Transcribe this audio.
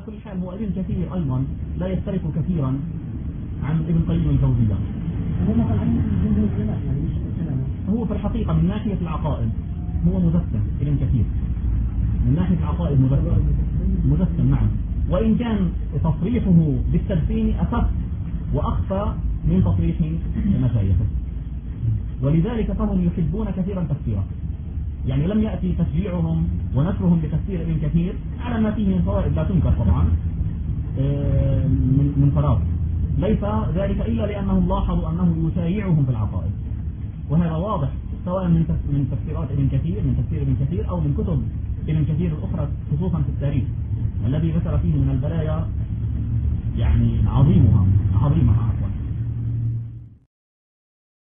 على كل حال هو ابن كثير أيضا لا يفترق كثيرا عن ابن قيم الجوزية. هو في الحقيقة من ناحية العقائد هو مجسم ابن كثير، من ناحية العقائد مجسم نعم، وإن كان تصريحه بالتدفين أخف وأخفى من تصريح مشايخه، ولذلك فهم يحبون كثيرا تفسيره. يعني لم يأتي تشجيعهم ونشرهم بتفسير ابن كثير على ما فيه من فوائد لا تنكر طبعا من فراغ، ليس ذلك إلا لأنهم لاحظوا أنه يشايعهم في العقائد، وهذا واضح سواء من تفسيرات ابن كثير، من تفسير ابن كثير أو من كتب ابن كثير الأخرى خصوصا في التاريخ الذي ذكر فيه من البلايا يعني عظيمها